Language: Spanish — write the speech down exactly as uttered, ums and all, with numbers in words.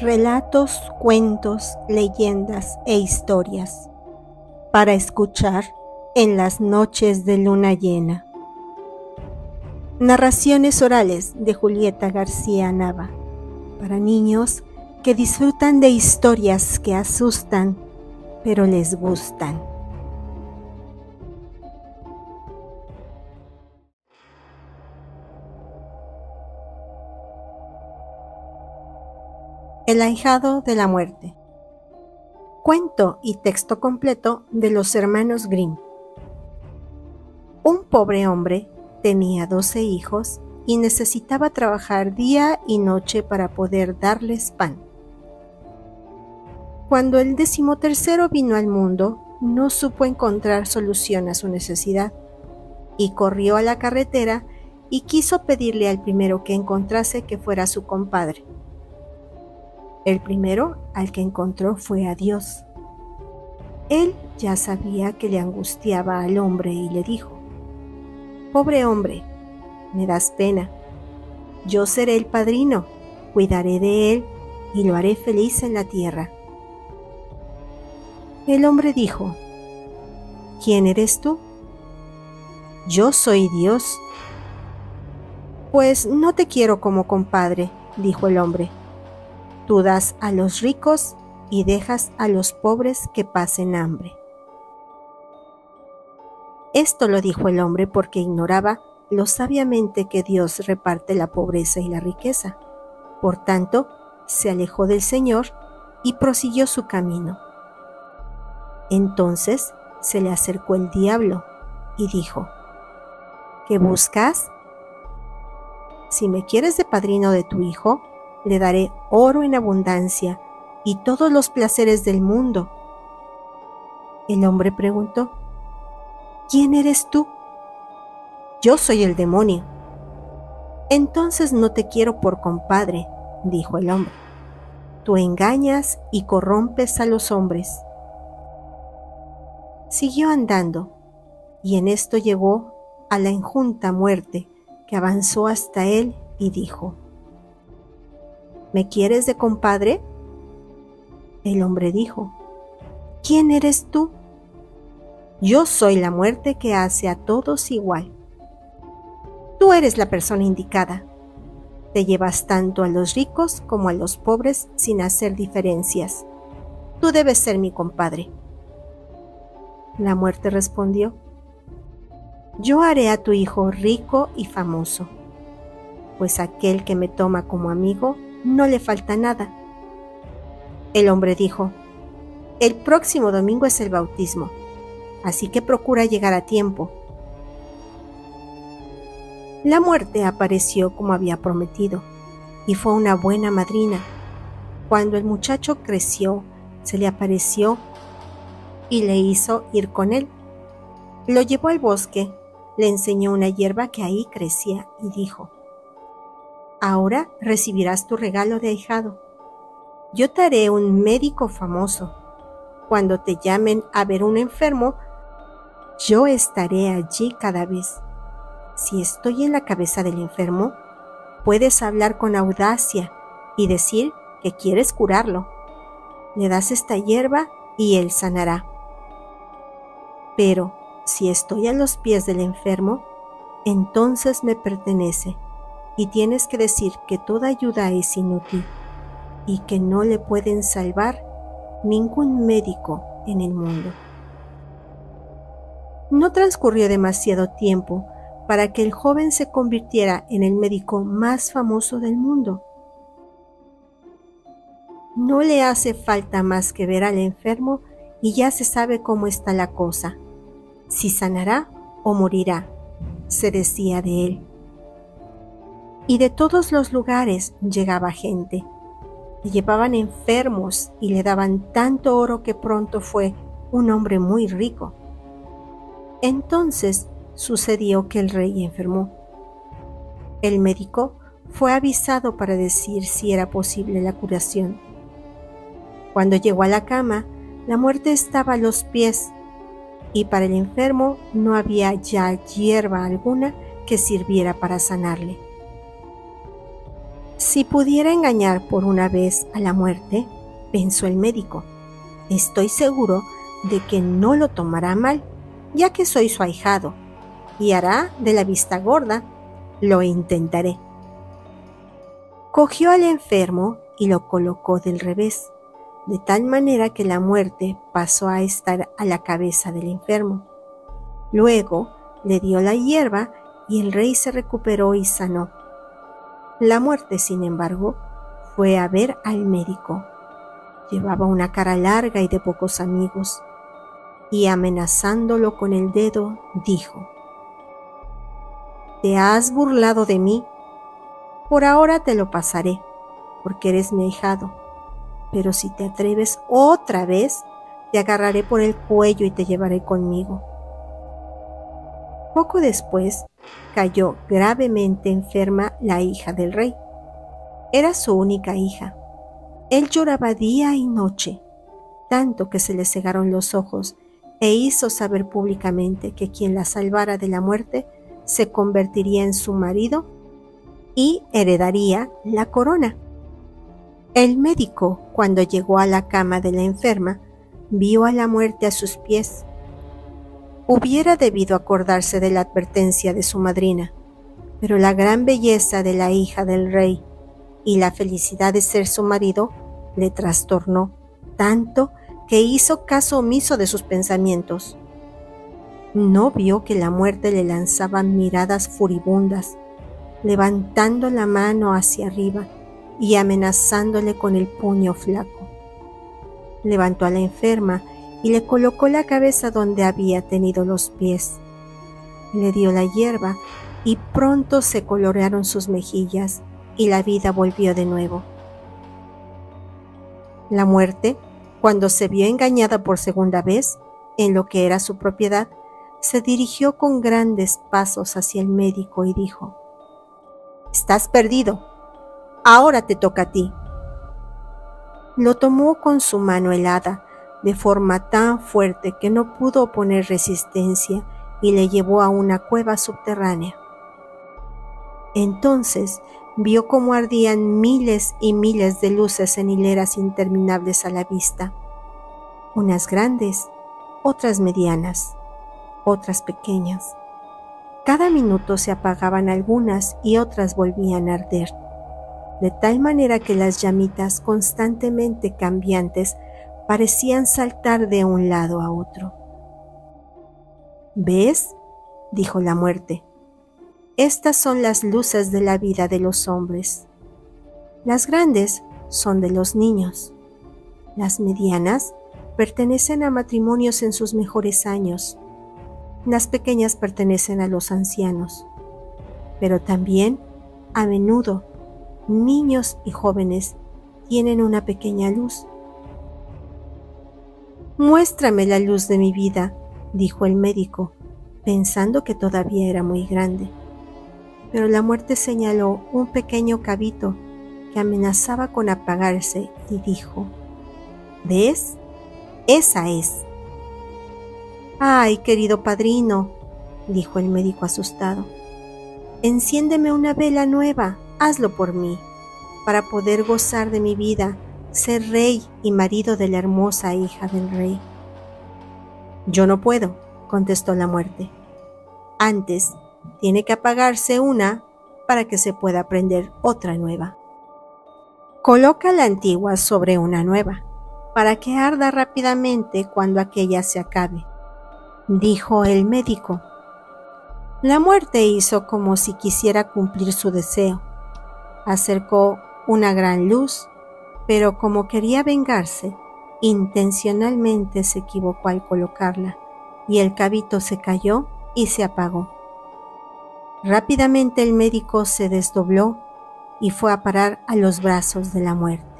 Relatos, cuentos, leyendas e historias para escuchar en las noches de luna llena. Narraciones orales de Julieta García Nava para niños que disfrutan de historias que asustan, pero les gustan. El ahijado de la muerte. Cuento y texto completo de los hermanos Grimm. Un pobre hombre tenía doce hijos y necesitaba trabajar día y noche para poder darles pan. Cuando el decimotercero vino al mundo, no supo encontrar solución a su necesidad y corrió a la carretera y quiso pedirle al primero que encontrase que fuera su compadre. El primero al que encontró fue a Dios. Él ya sabía que le angustiaba al hombre y le dijo: «Pobre hombre, me das pena. Yo seré el padrino, cuidaré de él y lo haré feliz en la tierra». El hombre dijo: «¿Quién eres tú?». «Yo soy Dios». «Pues no te quiero como compadre», dijo el hombre. «Tú das a los ricos y dejas a los pobres que pasen hambre». Esto lo dijo el hombre porque ignoraba lo sabiamente que Dios reparte la pobreza y la riqueza. Por tanto, se alejó del Señor y prosiguió su camino. Entonces se le acercó el diablo y dijo: «¿Qué buscas? Si me quieres de padrino de tu hijo, le daré oro en abundancia y todos los placeres del mundo». El hombre preguntó: «¿Quién eres tú?». «Yo soy el demonio». «Entonces no te quiero por compadre», dijo el hombre. «Tú engañas y corrompes a los hombres». Siguió andando, y en esto llegó a la enjunta muerte, que avanzó hasta él y dijo: «¿Me quieres de compadre?». El hombre dijo: «¿Quién eres tú?». «Yo soy la muerte que hace a todos igual». «Tú eres la persona indicada. Te llevas tanto a los ricos como a los pobres sin hacer diferencias. Tú debes ser mi compadre». La muerte respondió: «Yo haré a tu hijo rico y famoso, pues aquel que me toma como amigo no le falta nada». El hombre dijo: «El próximo domingo es el bautismo, así que procura llegar a tiempo». La muerte apareció como había prometido, y fue una buena madrina. Cuando el muchacho creció, se le apareció y le hizo ir con él. Lo llevó al bosque, le enseñó una hierba que ahí crecía y dijo: «Ahora recibirás tu regalo de ahijado. Yo te haré un médico famoso. Cuando te llamen a ver un enfermo, yo estaré allí cada vez. Si estoy en la cabeza del enfermo, puedes hablar con audacia y decir que quieres curarlo. Le das esta hierba y él sanará. Pero si estoy a los pies del enfermo, entonces me pertenece y tienes que decir que toda ayuda es inútil y que no le pueden salvar ningún médico en el mundo». No transcurrió demasiado tiempo para que el joven se convirtiera en el médico más famoso del mundo. No le hace falta más que ver al enfermo y ya se sabe cómo está la cosa, si sanará o morirá, se decía de él. Y de todos los lugares llegaba gente. Le llevaban enfermos y le daban tanto oro que pronto fue un hombre muy rico. Entonces sucedió que el rey enfermó. El médico fue avisado para decir si era posible la curación. Cuando llegó a la cama, la muerte estaba a los pies, y para el enfermo no había ya hierba alguna que sirviera para sanarle. Si pudiera engañar por una vez a la muerte, pensó el médico, estoy seguro de que no lo tomará mal, ya que soy su ahijado, y hará de la vista gorda. Lo intentaré. Cogió al enfermo y lo colocó del revés, de tal manera que la muerte pasó a estar a la cabeza del enfermo. Luego le dio la hierba y el rey se recuperó y sanó. La muerte, sin embargo, fue a ver al médico. Llevaba una cara larga y de pocos amigos, y amenazándolo con el dedo, dijo: «¿Te has burlado de mí? Por ahora te lo pasaré, porque eres mi ahijado. Pero si te atreves otra vez, te agarraré por el cuello y te llevaré conmigo». Poco después, cayó gravemente enferma la hija del rey. Era su única hija. Él lloraba día y noche, tanto que se le cegaron los ojos, e hizo saber públicamente que quien la salvara de la muerte se convertiría en su marido y heredaría la corona. El médico, cuando llegó a la cama de la enferma, vio a la muerte a sus pies. Hubiera debido acordarse de la advertencia de su madrina, pero la gran belleza de la hija del rey y la felicidad de ser su marido le trastornó tanto que hizo caso omiso de sus pensamientos. No vio que la muerte le lanzaba miradas furibundas, levantando la mano hacia arriba y amenazándole con el puño flaco. Levantó a la enferma y le colocó la cabeza donde había tenido los pies. Le dio la hierba y pronto se colorearon sus mejillas y la vida volvió de nuevo. La muerte, cuando se vio engañada por segunda vez en lo que era su propiedad, se dirigió con grandes pasos hacia el médico y dijo: «Estás perdido. Ahora te toca a ti». Lo tomó con su mano helada, de forma tan fuerte que no pudo oponer resistencia, y le llevó a una cueva subterránea. Entonces vio cómo ardían miles y miles de luces en hileras interminables a la vista, unas grandes, otras medianas, otras pequeñas. Cada minuto se apagaban algunas y otras volvían a arder, de tal manera que las llamitas constantemente cambiantes parecían saltar de un lado a otro. «¿Ves?», dijo la muerte. «Estas son las luces de la vida de los hombres. Las grandes son de los niños. Las medianas pertenecen a matrimonios en sus mejores años. Las pequeñas pertenecen a los ancianos. Pero también, a menudo, niños y jóvenes tienen una pequeña luz». «Muéstrame la luz de mi vida», dijo el médico, pensando que todavía era muy grande. Pero la muerte señaló un pequeño cabito que amenazaba con apagarse y dijo: «¿Ves? Esa es». «Ay, querido padrino», dijo el médico asustado, «enciéndeme una vela nueva, hazlo por mí, para poder gozar de mi vida, ser rey y marido de la hermosa hija del rey». «Yo no puedo», contestó la muerte. «Antes tiene que apagarse una para que se pueda prender otra nueva. Coloca la antigua sobre una nueva, para que arda rápidamente cuando aquella se acabe», dijo el médico. La muerte hizo como si quisiera cumplir su deseo. Acercó una gran luz, pero como quería vengarse, intencionalmente se equivocó al colocarla, y el cabito se cayó y se apagó. Rápidamente el médico se desdobló y fue a parar a los brazos de la muerte.